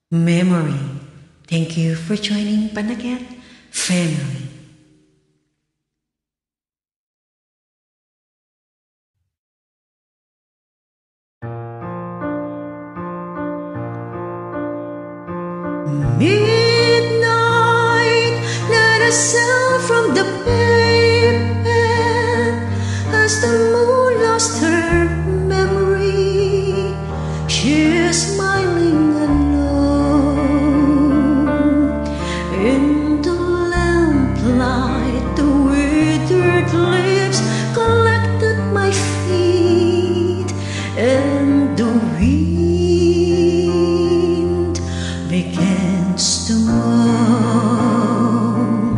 Memory. Thank you for joining Panagat family. Midnight, not a sound from the pavement as the moon lost her memory. She is smiling alone in the lamplight. The withered leaves collected my feet, and the wind begins to moan.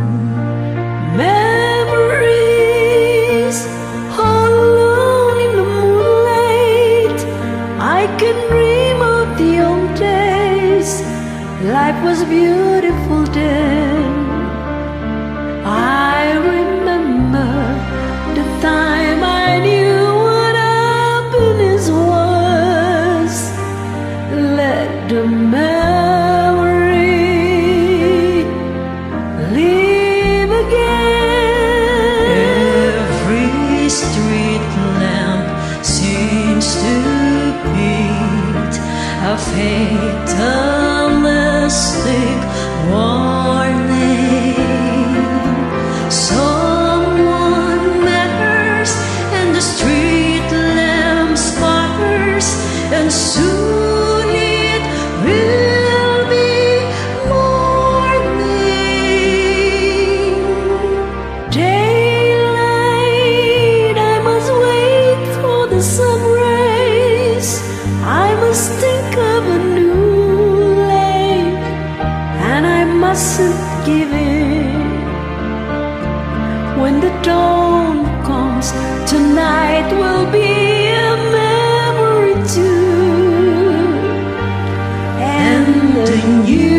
Memories all alone in the moonlight. I can dream of the old days. Life was beautiful then. I remember the time I knew what happiness was. Let the memory live again. Every street lamp seems to beat a fatalistic warning. Someone matters, and the street lamp sputters, and soon it will be morning. Daylight, I must wait for the sun rays. I must think of a new life, and I mustn't give in. When the dawn comes, tonight will be a memory too, and the new